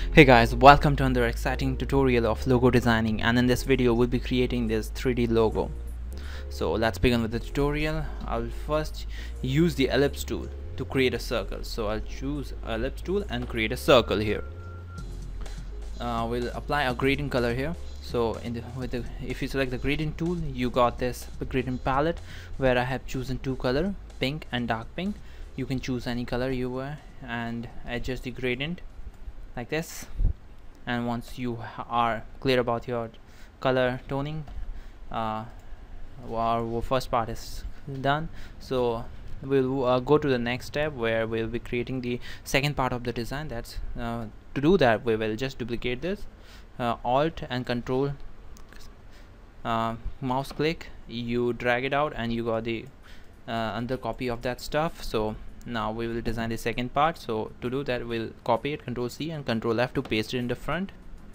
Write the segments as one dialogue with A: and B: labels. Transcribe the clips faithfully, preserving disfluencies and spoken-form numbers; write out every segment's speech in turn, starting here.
A: Hey guys, welcome to another exciting tutorial of logo designing, and in this video we'll be creating this three D logo. So let's begin with the tutorial. I'll first use the ellipse tool to create a circle. So I'll choose ellipse tool and create a circle here. Uh, we'll apply a gradient color here. So in the, with the, if you select the gradient tool, you got this gradient palette where I have chosen two color, pink and dark pink. You can choose any color you were and adjust the gradient like this. And once you are clear about your color toning, uh, our first part is done. So we'll uh, go to the next step where we'll be creating the second part of the design. That's uh, to do that we will just duplicate this, uh, alt and control, uh, mouse click, you drag it out and you got the uh, another copy of that stuff. So now we will design the second part. So to do that we'll copy it, control C and control F to paste it in the front,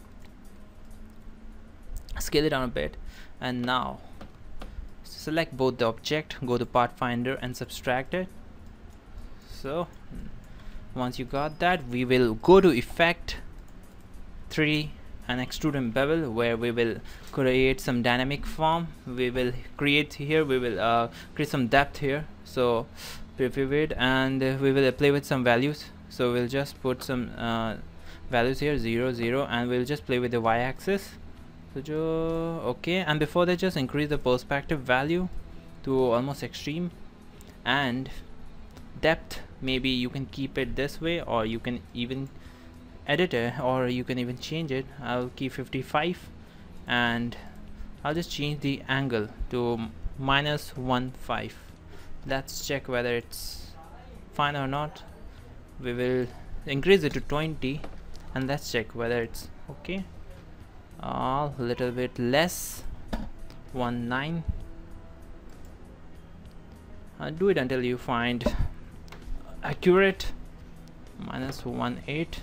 A: scale it down a bit, and now select both the object, go to Pathfinder and subtract it. So once you got that, we will go to Effect, three D and Extrude and Bevel, where we will create some dynamic form. We will create here, we will uh, create some depth here. So preview it and uh, we will play with some values. So we'll just put some uh, values here, zero, zero, and we'll just play with the y-axis. So okay, and before that just increase the perspective value to almost extreme, and depth maybe you can keep it this way, or you can even edit it, or you can even change it. I'll keep fifty-five and I'll just change the angle to minus one five. Let's check whether it's fine or not. We will increase it to twenty and let's check whether it's okay. A uh, little bit less, one nine. Uh, do it until you find accurate, minus one eight,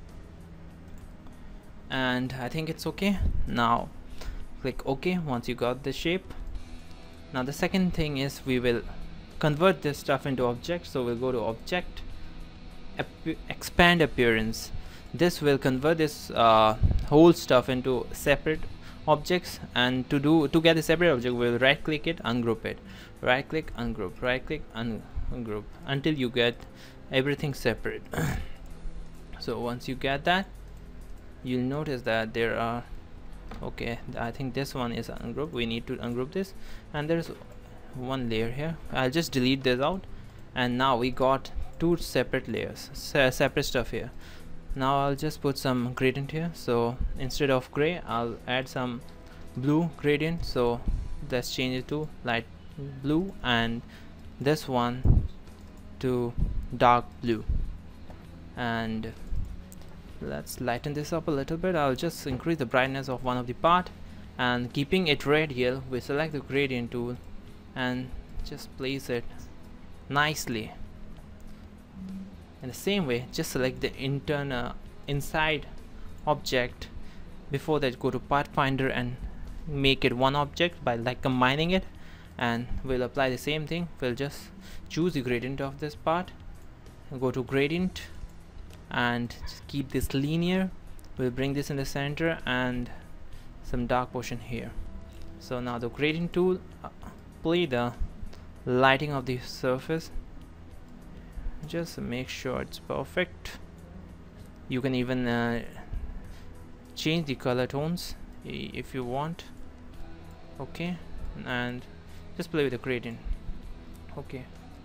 A: and I think it's okay. Now click OK once you got the shape. Now the second thing is we will convert this stuff into object. So we'll go to object, expand appearance. This will convert this uh, whole stuff into separate objects, and to do to get the separate object we'll right click it, ungroup it, right click, ungroup, right click, un ungroup until you get everything separate. So once you get that, you'll notice that there are, okay, I think this one is ungroup. We need to ungroup this, and there's one layer here. I'll just delete this out, and now we got two separate layers, se separate stuff here. Now I'll just put some gradient here. So instead of gray, I'll add some blue gradient. So let's change it to light blue, and this one to dark blue, and let's lighten this up a little bit. I'll just increase the brightness of one of the part, and keeping it radial, we select the gradient tool and just place it nicely. In the same way, just select the internal inside object. Before that, go to Pathfinder and make it one object by like combining it, and we'll apply the same thing. We'll just choose the gradient of this part, go to gradient and just keep this linear. We'll bring this in the center and some dark portion here. So now the gradient tool, uh, play the lighting of the surface, just make sure it's perfect. You can even uh, change the color tones if you want. Okay, and just play with the gradient. Okay,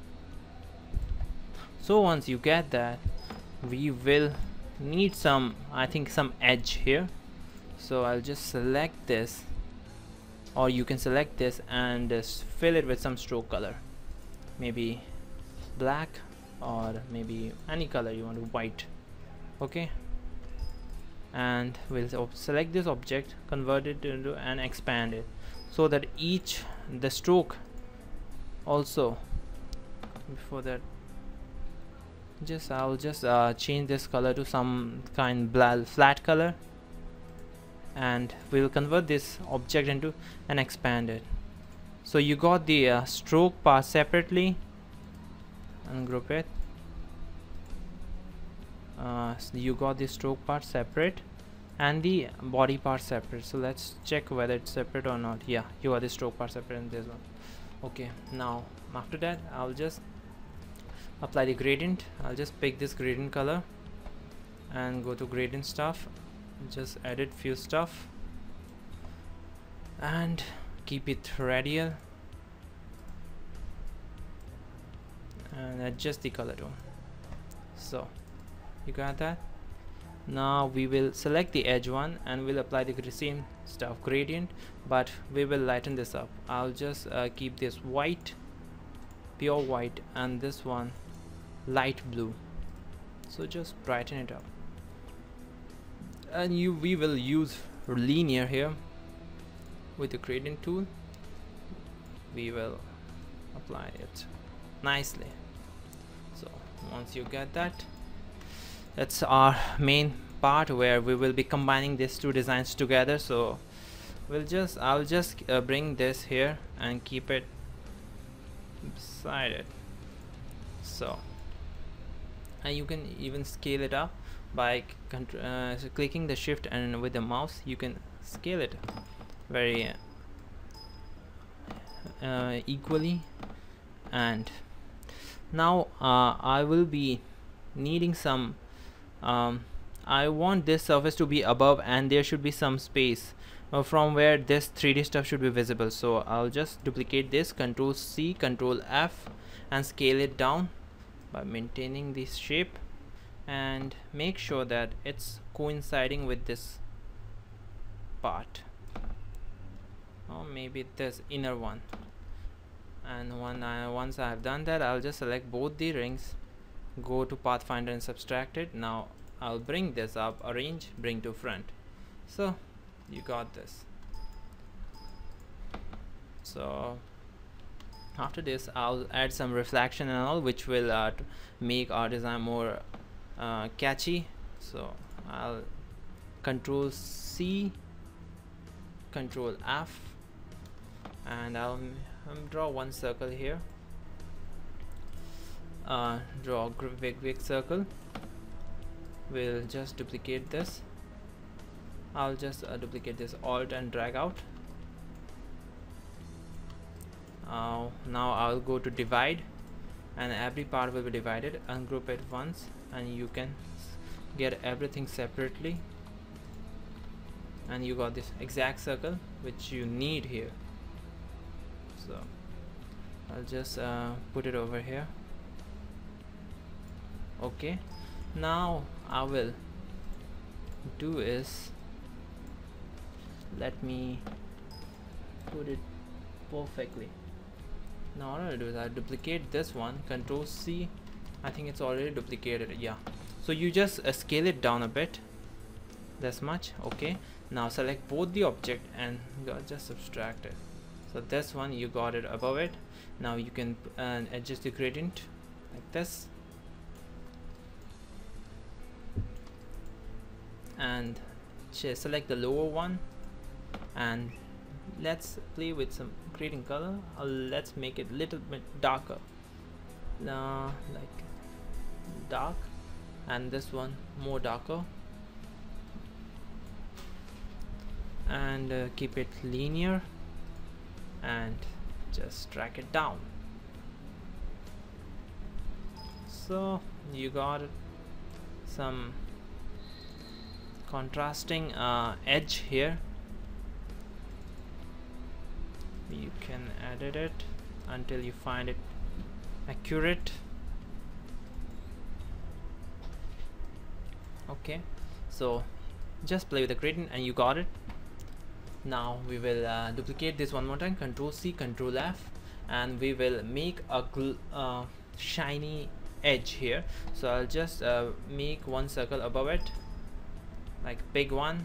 A: so once you get that, we will need some, I think some edge here. So I'll just select this, or you can select this and just fill it with some stroke color, maybe black, or maybe any color you want to, white. Okay, and we'll select this object, convert it into and expand it, so that each the stroke also, before that just I'll just uh, change this color to some kind of flat color, and we will convert this object into and expand it. So you got the uh, stroke part separately, ungroup it, uh, so you got the stroke part separate and the body part separate. So let's check whether it's separate or not. Yeah, you got the stroke part separate and this one. Okay, now after that I'll just apply the gradient. I'll just pick this gradient color and go to gradient stuff, just edit few stuff and keep it radial and adjust the color tone. So you got that. Now we will select the edge one and we'll apply the same stuff, gradient, but we will lighten this up. I'll just uh, keep this white, pure white, and this one light blue. So just brighten it up, and you we will use linear here with the gradient tool. We will apply it nicely. So once you get that, that's our main part where we will be combining these two designs together. So we'll just I'll just uh, bring this here and keep it beside it. So and you can even scale it up by uh, so clicking the shift, and with the mouse you can scale it very uh, equally. And now uh, I will be needing some um, I want this surface to be above and there should be some space uh, from where this three D stuff should be visible. So I'll just duplicate this, control C, control F, and scale it down by maintaining this shape and make sure that it's coinciding with this part, or maybe this inner one. And when I, once I have done that, I'll just select both the rings, go to Pathfinder and subtract it. Now I'll bring this up, arrange, bring to front. So you got this. So after this I'll add some reflection and all, which will uh, make our design more uh, catchy. So I'll control C, control F, and I'll um, draw one circle here. Uh, draw a big big circle. We'll just duplicate this. I'll just uh, duplicate this, alt and drag out. Uh, now I'll go to divide, and every part will be divided. Ungroup it once and you can get everything separately, and you got this exact circle which you need here. So I'll just uh, put it over here. Okay, now I will do is, let me put it perfectly. Now what I'll do is I'll duplicate this one, control C. I think it's already duplicated, yeah. So you just uh, scale it down a bit, this much. Okay, now select both the object and go, just subtract it. So this one you got it above it. Now you can uh, adjust the gradient like this, and select the lower one, and let's play with some gradient color. Uh, let's make it little bit darker, uh, like dark, and this one more darker, and uh, keep it linear and just drag it down. So you got some contrasting uh, edge here. You can edit it until you find it accurate. Okay, so just play with the gradient and you got it. Now we will uh, duplicate this one more time, control C, control F, and we will make a gl uh, shiny edge here. So I'll just uh, make one circle above it, like big one,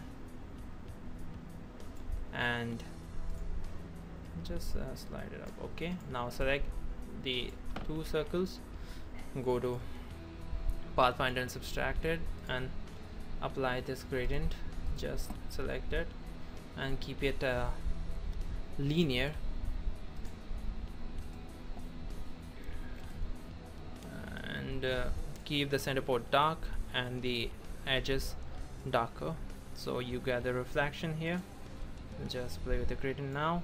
A: and just uh, slide it up. Okay, now select the two circles, go to Pathfinder and subtract it, and apply this gradient. Just select it and keep it uh, linear, and uh, keep the center port dark and the edges darker, so you get the reflection here. Just play with the gradient now.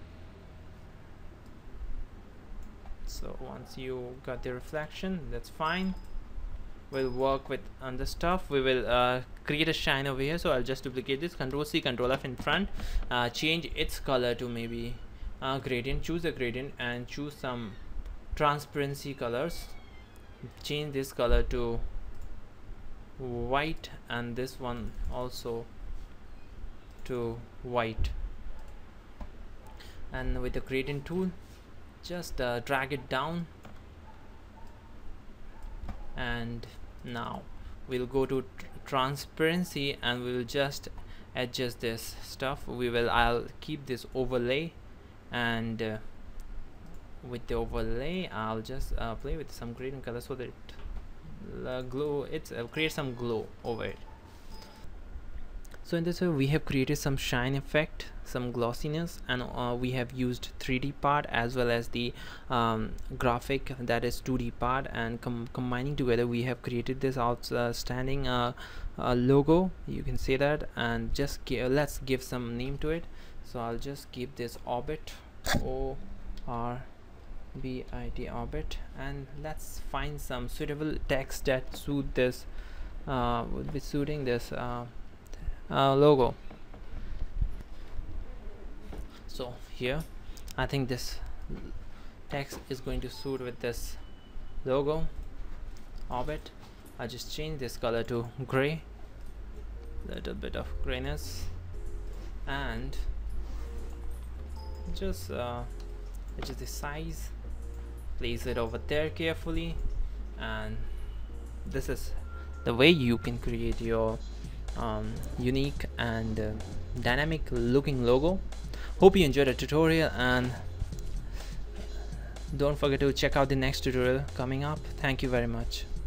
A: So once you got the reflection, that's fine. We'll work with other stuff. We will uh, create a shine over here, so I'll just duplicate this, Control C, Control F in front, uh, change its color to maybe uh, gradient, choose a gradient and choose some transparency colors, change this color to white and this one also to white, and with the gradient tool just uh, drag it down. And now we'll go to tr transparency and we'll just adjust this stuff. We will I'll keep this overlay, and uh, with the overlay I'll just uh, play with some gradient color so that uh, glow it's uh, create some glow over it. So in this way we have created some shine effect, some glossiness, and uh, we have used three D part as well as the um, graphic, that is two D part, and com combining together we have created this outstanding uh, uh, logo, you can say that. And just give, let's give some name to it. So I'll just keep this orbit, O R B I T, orbit, and let's find some suitable text that suit this uh, would be suiting this uh, Uh, logo. So here I think this text is going to suit with this logo orbit. I just change this color to gray, little bit of grayness, and just uh, adjust the size, place it over there carefully, and this is the way you can create your Um, unique and uh, dynamic looking logo. Hope you enjoyed the tutorial, and don't forget to check out the next tutorial coming up. Thank you very much.